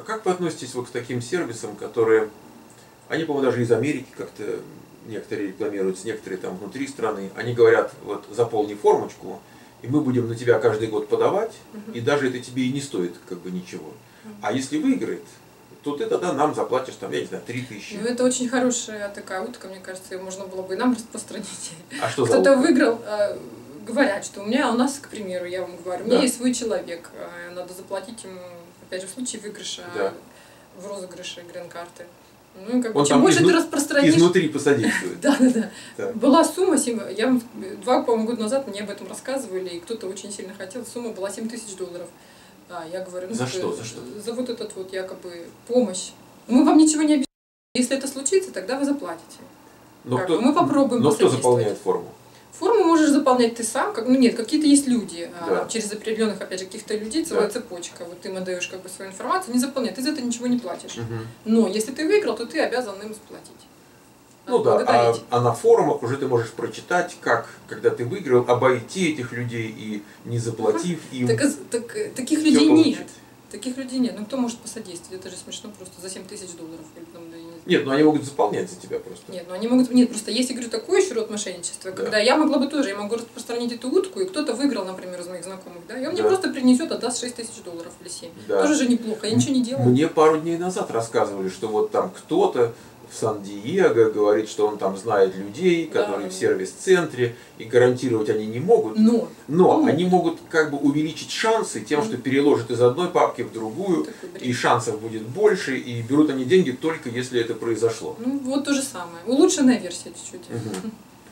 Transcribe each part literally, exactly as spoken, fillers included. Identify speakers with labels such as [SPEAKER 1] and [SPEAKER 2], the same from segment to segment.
[SPEAKER 1] А как вы относитесь вот к таким сервисам, которые, они, по-моему, даже из Америки как-то некоторые рекламируются, некоторые там внутри страны, они говорят, вот заполни формочку, и мы будем на тебя каждый год подавать, uh-huh. и даже это тебе и не стоит как бы ничего. Uh-huh. А если выиграет, то ты тогда нам заплатишь, там, я не знаю, три тысячи.
[SPEAKER 2] Ну, это очень хорошая такая утка, мне кажется, ее можно было бы и нам распространить.
[SPEAKER 1] А что за
[SPEAKER 2] Кто-то
[SPEAKER 1] утка?
[SPEAKER 2] выиграл, говорят, что у меня, у нас, к примеру, я вам говорю, у меня да. есть свой человек, надо заплатить ему, опять же, в случае выигрыша, да. в розыгрыше грин-карты. Ну, и как бы, чем больше
[SPEAKER 1] изну...
[SPEAKER 2] ты распространишь...
[SPEAKER 1] Изнутри посодействует.
[SPEAKER 2] Да, да, да. Была сумма, я два, по-моему, года назад мне об этом рассказывали, и кто-то очень сильно хотел, сумма была семь тысяч долларов. А, я говорю, ну,
[SPEAKER 1] за что, за что?
[SPEAKER 2] За вот этот вот якобы помощь. Мы вам ничего не обещаем. Если это случится, тогда вы заплатите.
[SPEAKER 1] Но
[SPEAKER 2] как
[SPEAKER 1] кто,
[SPEAKER 2] бы, мы попробуем.
[SPEAKER 1] Но кто заполняет форму?
[SPEAKER 2] Форму можешь заполнять ты сам, как, ну нет, какие-то есть люди,
[SPEAKER 1] да.
[SPEAKER 2] а, через определенных, опять же, каких-то людей, целая да. цепочка. Вот ты им отдаешь как бы свою информацию, не заполняй, ты за это ничего не платишь.
[SPEAKER 1] Угу.
[SPEAKER 2] Но если ты выиграл, то ты обязан им заплатить.
[SPEAKER 1] Ну да, а, а на форумах уже ты можешь прочитать, как, когда ты выиграл, обойти этих людей и не заплатив им.
[SPEAKER 2] Так, так, таких людей получить. Нет. Таких людей нет. Ну кто может посодействовать? Это же смешно просто за семь тысяч долларов. Или, там, да, не
[SPEAKER 1] нет, но они могут заполнять за тебя просто.
[SPEAKER 2] Нет, ну они могут. Нет, просто есть, я говорю, такой еще род мошенничества, да. когда я могла бы тоже, я могу распространить эту утку, и кто-то выиграл, например, из моих знакомых, да, и он да. мне просто принесет, отдаст шесть тысяч долларов или семь. Да. Тоже же неплохо, я ничего не делаю.
[SPEAKER 1] Мне пару дней назад рассказывали, что вот там кто-то в Сан-Диего говорит, что он там знает людей, которые да. в сервис-центре, и гарантировать они не могут.
[SPEAKER 2] Но,
[SPEAKER 1] но ну, они могут как бы увеличить шансы тем, mm. что переложат из одной папки в другую, и шансов будет больше, и берут они деньги только если это произошло.
[SPEAKER 2] Ну вот то же самое. Улучшенная версия чуть-чуть.
[SPEAKER 1] Угу.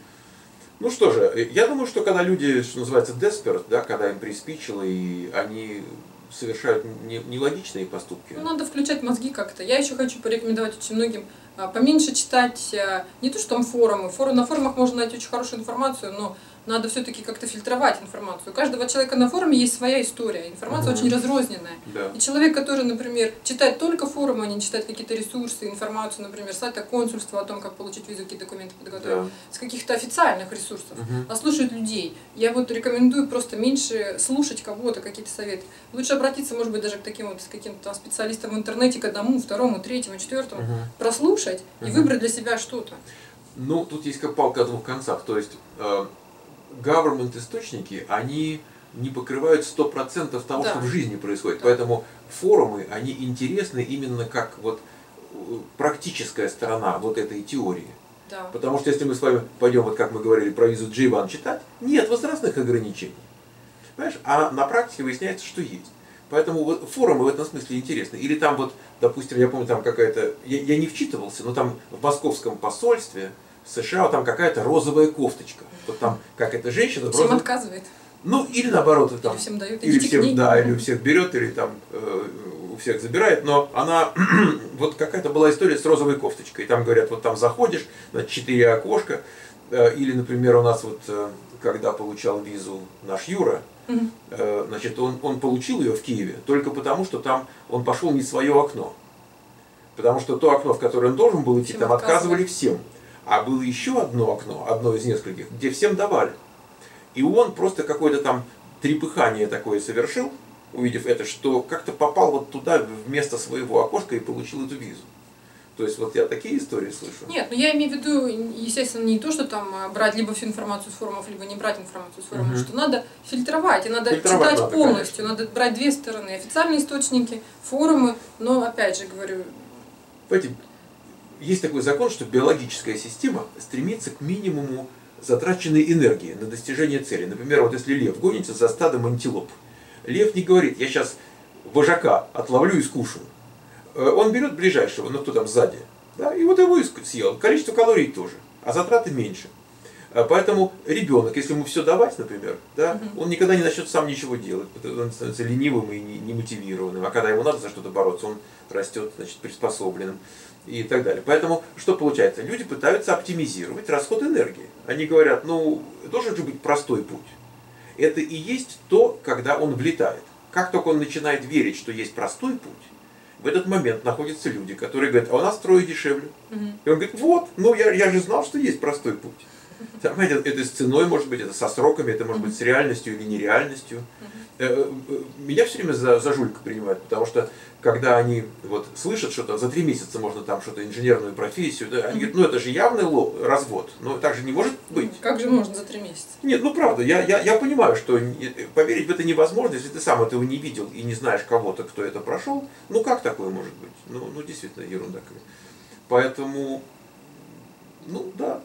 [SPEAKER 1] Ну что же, я думаю, что когда люди, что называется, desperate, да, когда им приспичило, и они совершают нелогичные поступки.
[SPEAKER 2] Ну, надо включать мозги как-то. Я еще хочу порекомендовать очень многим поменьше читать не то, что там форумы. Форум, на форумах можно найти очень хорошую информацию, но надо все-таки как-то фильтровать информацию. У каждого человека на форуме есть своя история. Информация угу. очень разрозненная.
[SPEAKER 1] Да.
[SPEAKER 2] И человек, который, например, читает только форумы, а не читает какие-то ресурсы, информацию, например, сайта консульства о том, как получить визу, какие документы подготовить, да. с каких-то официальных ресурсов, угу. а слушают людей. Я вот рекомендую просто меньше слушать кого-то, какие-то советы. Лучше обратиться, может быть, даже к таким вот с каким-то специалистам в интернете, к одному, второму, третьему, четвертому, угу. прослушать угу. и выбрать для себя что-то.
[SPEAKER 1] Ну, тут есть как палка о двух концах. То есть э, government источники, они не покрывают сто процентов того, да. что в жизни происходит. Да. Поэтому форумы, они интересны именно как вот практическая сторона вот этой теории.
[SPEAKER 2] Да.
[SPEAKER 1] Потому что если мы с вами пойдем, вот как мы говорили, про визу джей один читать, нет возрастных ограничений. Понимаешь? А на практике выясняется, что есть. Поэтому вот форумы в этом смысле интересны. Или там вот, допустим, я помню, там какая-то, я, я не вчитывался, но там в московском посольстве в США там какая-то розовая кофточка. Вот там какая-то женщина...
[SPEAKER 2] Всем розов... отказывает.
[SPEAKER 1] Ну, или наоборот, там,
[SPEAKER 2] или всем дают,
[SPEAKER 1] или всем, да, или у всех берет, или там э, у всех забирает, но она, вот какая-то была история с розовой кофточкой. И там говорят, вот там заходишь, значит, четыре окошка, э, или, например, у нас вот, э, когда получал визу наш Юра, э, значит, он, он получил ее в Киеве только потому, что там он пошел не в свое окно. Потому что то окно, в которое он должен был идти, всем там отказывали всем. А было еще одно окно, одно из нескольких, где всем давали. И он просто какое-то там трепыхание такое совершил, увидев это, что как-то попал вот туда вместо своего окошка и получил эту визу. То есть вот я такие истории слышу.
[SPEAKER 2] Нет, ну я имею в виду, естественно, не то, что там брать либо всю информацию с форумов, либо не брать информацию с форумов, угу. что надо фильтровать, и надо фильтровать читать надо, полностью, конечно. Надо брать две стороны, официальные источники, форумы, но опять же говорю...
[SPEAKER 1] Понимаете, есть такой закон, что биологическая система стремится к минимуму затраченной энергии на достижение цели. Например, вот если лев гонится за стадом антилоп, лев не говорит, я сейчас вожака отловлю и скушаю. Он берет ближайшего, ну кто там сзади, да, и вот его и съел. Количество калорий тоже, а затраты меньше. Поэтому ребенок, если ему все давать, например, да, он никогда не начнет сам ничего делать, он становится ленивым и немотивированным. А когда ему надо за что-то бороться, он растет, значит, приспособленным и так далее. Поэтому что получается? Люди пытаются оптимизировать расход энергии. Они говорят, ну, должен же быть простой путь. Это и есть то, когда он влетает. Как только он начинает верить, что есть простой путь, в этот момент находятся люди, которые говорят, а у нас трое дешевле. Угу. И он говорит, вот, ну я, я же знал, что есть простой путь. Там, это, это с ценой, может быть, это со сроками, это может быть с реальностью или нереальностью. Меня все время за, за жулька принимают, потому что когда они вот слышат что-то, за три месяца можно там что-то, инженерную профессию, да, они говорят, ну это же явный ло, развод, но так же не может быть.
[SPEAKER 2] Как же можно за три месяца?
[SPEAKER 1] Нет, ну правда, я, я, я понимаю, что поверить в это невозможно, если ты сам этого не видел и не знаешь кого-то, кто это прошел, ну как такое может быть? Ну, ну действительно ерунда. Поэтому, ну да,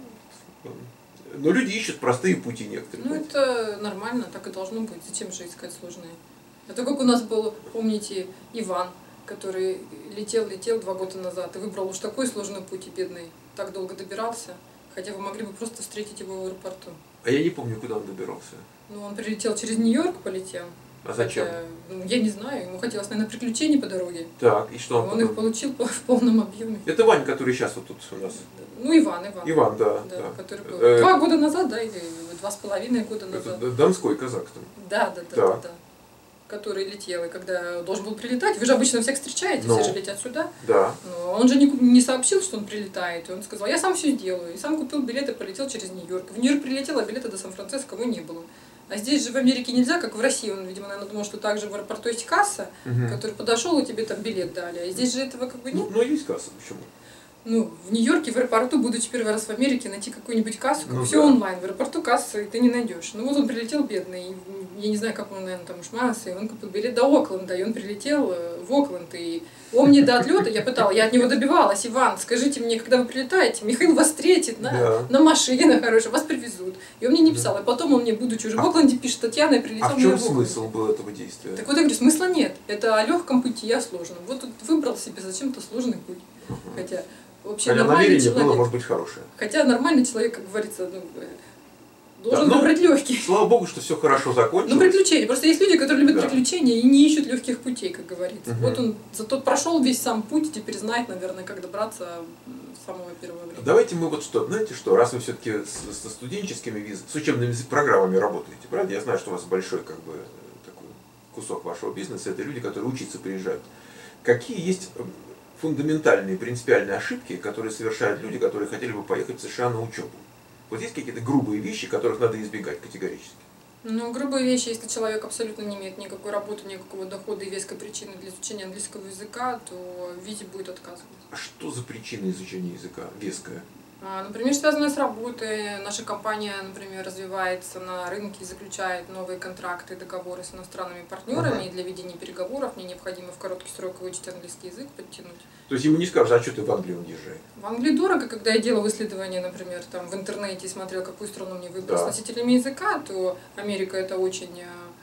[SPEAKER 1] но люди ищут простые пути некоторые.
[SPEAKER 2] Ну это нормально, так и должно быть, зачем же искать сложные? Это как у нас был, помните, Иван, который летел-летел два года назад и выбрал уж такой сложный путь и бедный, так долго добирался, хотя вы могли бы просто встретить его в аэропорту.
[SPEAKER 1] А я не помню, куда он добирался.
[SPEAKER 2] Ну, он прилетел через Нью-Йорк, полетел.
[SPEAKER 1] А зачем?
[SPEAKER 2] Хотя, ну, я не знаю, ему хотелось, наверное, приключений по дороге.
[SPEAKER 1] Так, и что он
[SPEAKER 2] Он
[SPEAKER 1] потом?
[SPEAKER 2] их получил в полном объеме.
[SPEAKER 1] Это Вань, который сейчас вот тут у нас.
[SPEAKER 2] Ну, Иван, Иван.
[SPEAKER 1] Иван, да.
[SPEAKER 2] Да,
[SPEAKER 1] да.
[SPEAKER 2] который был
[SPEAKER 1] Э,
[SPEAKER 2] два года назад, да, или два с половиной года назад.
[SPEAKER 1] Это Донской казак там.
[SPEAKER 2] Да, да, да,
[SPEAKER 1] Да.
[SPEAKER 2] да, да. Который летел, и когда должен был прилетать, вы же обычно всех встречаете,
[SPEAKER 1] Ну.
[SPEAKER 2] все же летят сюда.
[SPEAKER 1] Да.
[SPEAKER 2] Но он же не, не сообщил, что он прилетает, и он сказал, я сам все сделаю. И сам купил билеты, полетел через Нью-Йорк. В Нью-Йорк прилетел, а билета до Сан-Франциско его не было. А здесь же в Америке нельзя, как в России. Он, видимо, наверное, думал, что также в аэропорту есть касса,
[SPEAKER 1] Угу.
[SPEAKER 2] который подошел, и тебе там билет дали. А здесь же этого как бы нет.
[SPEAKER 1] Ну, ну, есть касса, почему?
[SPEAKER 2] Ну, в Нью-Йорке, в аэропорту, будучи первый раз в Америке, найти какую-нибудь кассу,
[SPEAKER 1] Ну,
[SPEAKER 2] все
[SPEAKER 1] да.
[SPEAKER 2] онлайн. В аэропорту кассы ты не найдешь. Ну вот он прилетел бедный, и я не знаю, как он, наверное, там шмарился, и он купил билет до Окленда, и он прилетел э, в Окленд, и он мне до отлета, я пытала, я от него добивалась, Иван, скажите мне, когда вы прилетаете, Михаил вас встретит на,
[SPEAKER 1] Да.
[SPEAKER 2] на машине хорошей, вас привезут. И он мне не писал, и потом он мне, будучи уже в
[SPEAKER 1] А-
[SPEAKER 2] Окленде, пишет, Татьяна, я прилетел
[SPEAKER 1] А в
[SPEAKER 2] мне
[SPEAKER 1] чем
[SPEAKER 2] в Окленд.
[SPEAKER 1] смысл был этого действия?
[SPEAKER 2] Так вот я говорю, смысла нет, это о легком пути, о сложном. Вот тут выбрал себе зачем-то сложный путь,
[SPEAKER 1] Угу.
[SPEAKER 2] хотя... Вообще
[SPEAKER 1] Хотя
[SPEAKER 2] нормальный
[SPEAKER 1] намерение
[SPEAKER 2] человек,
[SPEAKER 1] было, может быть, хорошее.
[SPEAKER 2] хотя нормальный человек, как говорится, ну, э, должен
[SPEAKER 1] Да, ну,
[SPEAKER 2] выбрать легкий.
[SPEAKER 1] Слава богу, что все хорошо закончилось.
[SPEAKER 2] Ну, приключения. Просто есть люди, которые любят
[SPEAKER 1] Да.
[SPEAKER 2] приключения и не ищут легких путей, как говорится.
[SPEAKER 1] Мгм.
[SPEAKER 2] Вот он зато прошел весь сам путь, теперь знает, наверное, как добраться с самого первого времени.
[SPEAKER 1] Давайте мы вот что, знаете что, раз вы все-таки со студенческими виз, с учебными программами работаете, правда? Я знаю, что у вас большой как бы такой кусок вашего бизнеса, это люди, которые учиться приезжают. Какие есть фундаментальные, принципиальные ошибки, которые совершают люди, которые хотели бы поехать в США на учебу? Вот есть какие-то грубые вещи, которых надо избегать категорически?
[SPEAKER 2] Ну, грубые вещи, если человек абсолютно не имеет никакой работы, никакого дохода и веской причины для изучения английского языка, то визе будет отказывать.
[SPEAKER 1] А что за причина изучения языка веская?
[SPEAKER 2] А, Например, связанная с работой. Наша компания, например, развивается на рынке и заключает новые контракты, договоры с иностранными партнерами.
[SPEAKER 1] Ага.
[SPEAKER 2] И для ведения переговоров мне необходимо в короткий срок выучить английский язык, подтянуть.
[SPEAKER 1] То есть ему не скажешь, а что ты в Англию уезжай?
[SPEAKER 2] В Англии дорого, когда я делала исследования, например, там в интернете и смотрела, какую страну мне выбрать
[SPEAKER 1] Да.
[SPEAKER 2] с носителями языка, то Америка это очень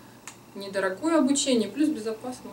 [SPEAKER 2] а, недорогое обучение, плюс безопасно.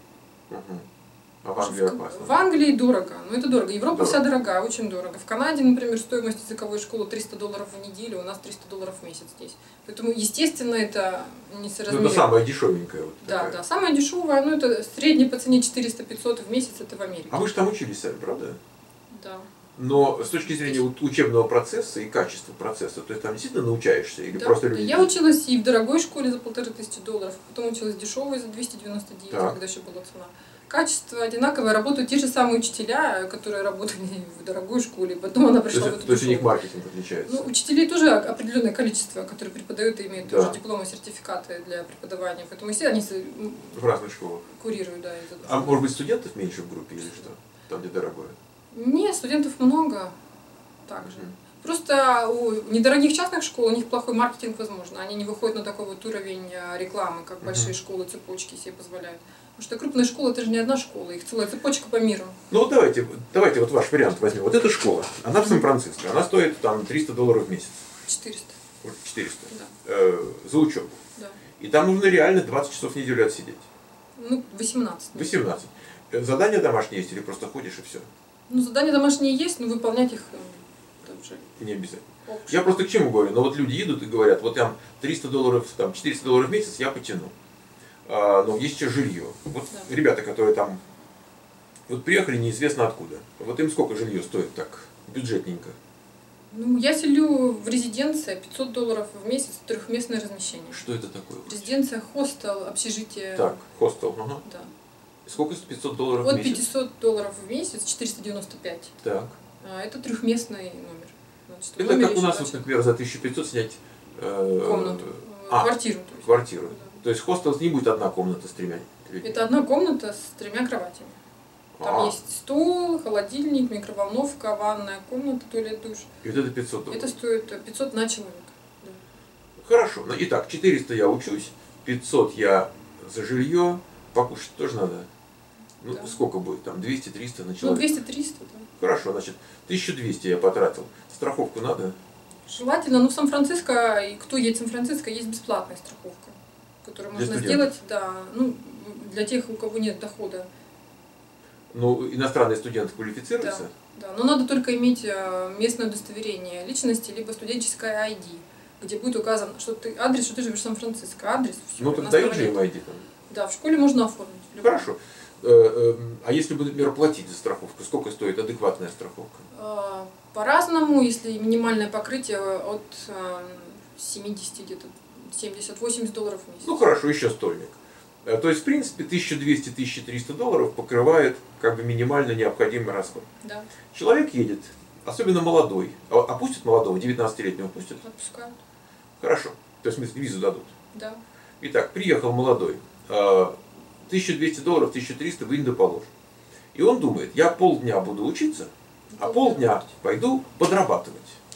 [SPEAKER 1] Угу. А в Англии опасно?
[SPEAKER 2] В Англии дорого, ну это дорого. Европа
[SPEAKER 1] Дорого.
[SPEAKER 2] вся дорогая, очень дорого. В Канаде, например, стоимость языковой школы триста долларов в неделю, у нас триста долларов в месяц здесь. Поэтому, естественно, это
[SPEAKER 1] Ну,
[SPEAKER 2] несоразмерно.
[SPEAKER 1] это самая дешевенькая. Вот
[SPEAKER 2] Да,
[SPEAKER 1] такая.
[SPEAKER 2] да, самая дешевая, ну это средний по цене четыреста-пятьсот в месяц, это в Америке.
[SPEAKER 1] А вы же там учились сами, правда?
[SPEAKER 2] Да.
[SPEAKER 1] Но с точки зрения вот учебного процесса и качества процесса, то есть там действительно научаешься или
[SPEAKER 2] Да,
[SPEAKER 1] просто
[SPEAKER 2] да.
[SPEAKER 1] люди...
[SPEAKER 2] Я училась и в дорогой школе за полторы тысячи долларов, потом училась дешевой за двести девяносто девять,
[SPEAKER 1] Так.
[SPEAKER 2] когда еще была цена. Качество одинаковое, работают те же самые учителя, которые работали в дорогой школе, потом она
[SPEAKER 1] То
[SPEAKER 2] пришла в
[SPEAKER 1] есть,
[SPEAKER 2] эту
[SPEAKER 1] то есть у них
[SPEAKER 2] дешевую.
[SPEAKER 1] маркетинг отличается?
[SPEAKER 2] Ну, учителей тоже определенное количество, которые преподают и имеют
[SPEAKER 1] Да.
[SPEAKER 2] тоже дипломы, сертификаты для преподавания. Поэтому все они с- м,
[SPEAKER 1] В разных школах.
[SPEAKER 2] курируют, да, из-за
[SPEAKER 1] А может быть студентов меньше в группе или что? Там, где дорогое?
[SPEAKER 2] Нет, студентов много также.
[SPEAKER 1] Мгм.
[SPEAKER 2] Просто у недорогих частных школ у них плохой маркетинг, возможно. Они не выходят на такой вот уровень а, рекламы, как
[SPEAKER 1] Мгм.
[SPEAKER 2] большие школы, цепочки себе позволяют. Потому что крупная школа это же не одна школа, их целая цепочка по миру.
[SPEAKER 1] Ну вот давайте, давайте вот ваш вариант возьмем. Вот эта школа, она в Сан-Франциско, она стоит там триста долларов в месяц.
[SPEAKER 2] четыреста.
[SPEAKER 1] Вот четыреста.
[SPEAKER 2] Да.
[SPEAKER 1] Э, за учебу.
[SPEAKER 2] Да.
[SPEAKER 1] И там нужно реально двадцать часов в неделю отсидеть.
[SPEAKER 2] Ну, восемнадцать.
[SPEAKER 1] восемнадцать. Э, Задания домашние есть или просто ходишь и все?
[SPEAKER 2] Ну, задания домашние есть, но выполнять их э, тоже.
[SPEAKER 1] Не обязательно.
[SPEAKER 2] ок.
[SPEAKER 1] Я просто к чему говорю? Ну вот люди едут и говорят, вот там триста долларов, там четыреста долларов в месяц я потяну. А, но есть еще жилье. Вот
[SPEAKER 2] Да.
[SPEAKER 1] ребята, которые там вот приехали неизвестно откуда. Вот им сколько жилье стоит так бюджетненько?
[SPEAKER 2] Ну, я селю в резиденции пятьсот долларов в месяц, трехместное размещение.
[SPEAKER 1] Что это такое?
[SPEAKER 2] Резиденция, хостел, общежитие.
[SPEAKER 1] Так, хостел. Ага.
[SPEAKER 2] Да.
[SPEAKER 1] Сколько стоит пятьсот долларов в
[SPEAKER 2] От
[SPEAKER 1] месяц?
[SPEAKER 2] пятисот долларов в месяц, четыреста девяносто пять.
[SPEAKER 1] Так.
[SPEAKER 2] А, Это трехместный номер. Значит,
[SPEAKER 1] это как у нас, вот, например, за тысячу пятьсот снять э,
[SPEAKER 2] комнату,
[SPEAKER 1] а,
[SPEAKER 2] квартиру. То есть.
[SPEAKER 1] Квартиру.
[SPEAKER 2] Да.
[SPEAKER 1] То есть хостел не будет одна комната с тремя.
[SPEAKER 2] Это одна комната с тремя кроватями. Там
[SPEAKER 1] а.
[SPEAKER 2] есть стол, холодильник, микроволновка, ванная комната, туалет, душ.
[SPEAKER 1] И вот это пятьсот долларов.
[SPEAKER 2] Это стоит пятьсот на человека. Да.
[SPEAKER 1] Хорошо. Ну, итак, четыреста я учусь, пятьсот я за жилье, покушать тоже надо. Ну, да. Сколько будет там? двести-триста на человека?
[SPEAKER 2] Ну, двести-триста, да.
[SPEAKER 1] Хорошо, значит, тысячу двести я потратил. Страховку надо?
[SPEAKER 2] Желательно. Ну, в Сан-Франциско, и кто едет в Сан-Франциско, есть бесплатная страховка, которую можно сделать, да, ну, для тех, у кого нет дохода.
[SPEAKER 1] Ну, иностранные студенты квалифицируются?
[SPEAKER 2] Да, да, но надо только иметь местное удостоверение личности, либо студенческое ай ди, где будет указан, что ты адрес, что ты живешь в Сан-Франциско, адрес, все.
[SPEAKER 1] Ну, так дают же им ай ди там?
[SPEAKER 2] Да, в школе можно оформить.
[SPEAKER 1] Хорошо. А если бы, например, платить за страховку, сколько стоит адекватная страховка?
[SPEAKER 2] По-разному, если минимальное покрытие от семидесяти, где-то семьдесят-восемьдесят долларов в месяц.
[SPEAKER 1] Ну хорошо, еще стольник. То есть, в принципе, тысяча двести — тысяча триста долларов покрывает как бы минимально необходимый расход.
[SPEAKER 2] Да.
[SPEAKER 1] Человек едет, особенно молодой. А пустят молодого, девятнадцатилетнего пустят?
[SPEAKER 2] Отпускают.
[SPEAKER 1] Хорошо. То есть, в смысле, визу дадут?
[SPEAKER 2] Да.
[SPEAKER 1] Итак, приехал молодой. тысяча двести долларов, тысяча триста вынь да положь. И он думает, я полдня буду учиться, а полдня пойду подрабатывать.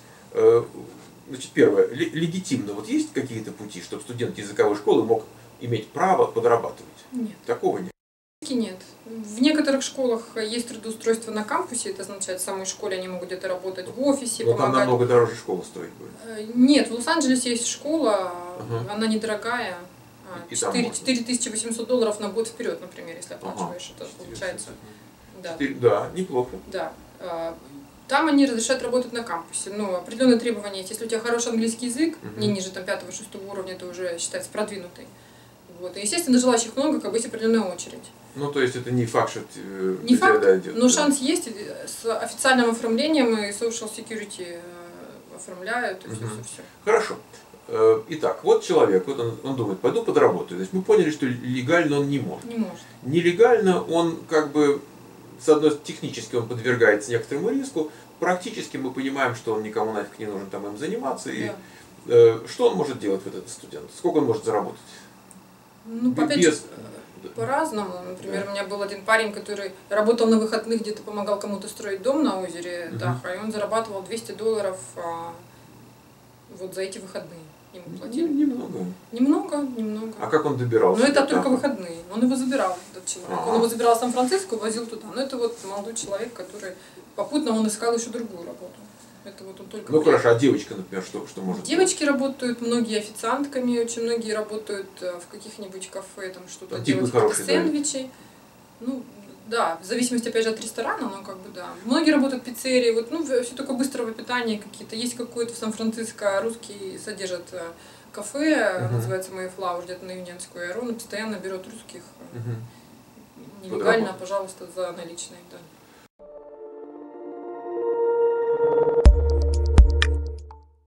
[SPEAKER 1] Значит, первое, легитимно, вот есть какие-то пути, чтобы студент языковой школы мог иметь право подрабатывать?
[SPEAKER 2] Нет.
[SPEAKER 1] Такого нет.
[SPEAKER 2] Нет. В некоторых школах есть трудоустройство на кампусе, это означает, в самой школе они могут где-то работать в офисе,
[SPEAKER 1] но
[SPEAKER 2] помогать.
[SPEAKER 1] Там намного дороже школа стоит будет.
[SPEAKER 2] Нет, в Лос-Анджелесе есть школа,
[SPEAKER 1] ага.
[SPEAKER 2] Она недорогая. четыре тысячи восемьсот долларов на год вперед, например, если оплачиваешь, ага. Это получается. Да.
[SPEAKER 1] четыре, да, неплохо.
[SPEAKER 2] Да. Там они разрешают работать на кампусе, но определенные требования есть. Если у тебя хороший английский язык, угу. Не ниже пятого-шестого уровня, это уже считается продвинутый. Вот. И, естественно, желающих много, как бы есть определенная очередь.
[SPEAKER 1] Ну, то есть это не факт, что э,
[SPEAKER 2] не факт,
[SPEAKER 1] идет,
[SPEAKER 2] но да. Шанс есть. С официальным оформлением и social security оформляют, и угу. все, все, все.
[SPEAKER 1] Хорошо. Итак, вот человек, вот он, он думает, пойду подработаю. То есть мы поняли, что легально он не может.
[SPEAKER 2] Не может.
[SPEAKER 1] Нелегально он как бы, с одной стороны, технически он подвергается некоторому риску, практически мы понимаем, что он никому нафиг не нужен там им заниматься. И да. э, что он может делать, вот этот студент? Сколько он может заработать?
[SPEAKER 2] Ну, опять Без... по-разному. Например, да. У меня был один парень, который работал на выходных, где-то помогал кому-то строить дом на озере угу. Таха, и он зарабатывал двести долларов а, вот за эти выходные. Ему платили.
[SPEAKER 1] Немного.
[SPEAKER 2] Немного, немного.
[SPEAKER 1] А как он добирался?
[SPEAKER 2] Но это только выходные. Он его забирал, этот человек. А-а-а. Он его забирал в Сан-Франциско, возил туда. Но это вот молодой человек, который попутно он искал еще другую работу. Это вот он только
[SPEAKER 1] ну приехал. Хорошо, а девочка, например, что, что может
[SPEAKER 2] Девочки
[SPEAKER 1] делать?
[SPEAKER 2] Работают, многие официантками, очень многие работают в каких-нибудь кафе, там что-то
[SPEAKER 1] делать,
[SPEAKER 2] сэндвичи. Ну, да, в зависимости, опять же, от ресторана, но как бы да. Многие работают в пиццерии, вот, ну, все такое быстрого питания какие-то. Есть какое-то в Сан-Франциско, русские содержат кафе, uh-huh. называется Mayflower, где-то на Юнианскую, и он постоянно берет русских. Uh-huh. Нелегально, пожалуйста, за наличные, да.